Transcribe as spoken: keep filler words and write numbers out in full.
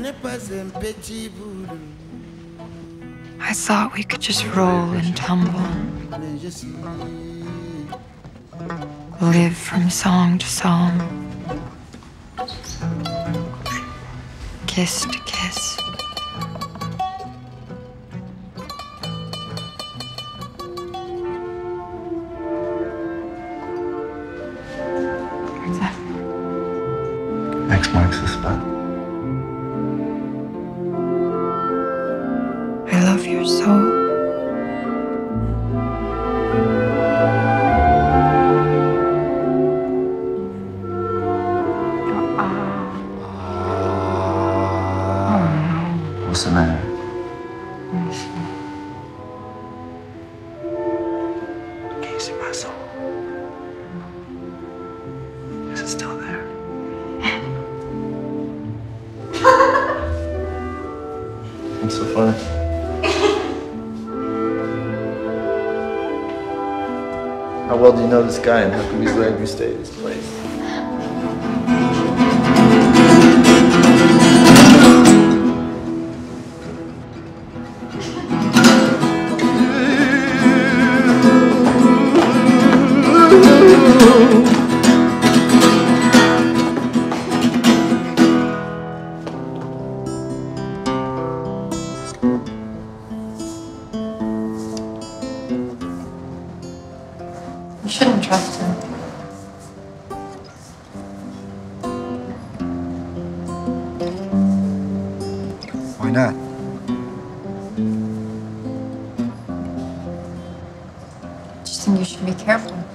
I thought we could just roll and tumble, live from song to song, kiss to kiss. What's that? X marks the spot. I love your soul. What's the matter? Can you see my soul? Is it still there? What's so funny? How well do you know this guy, and how come he's letting you stay at his place? You shouldn't trust him. Why not? I just think you should be careful.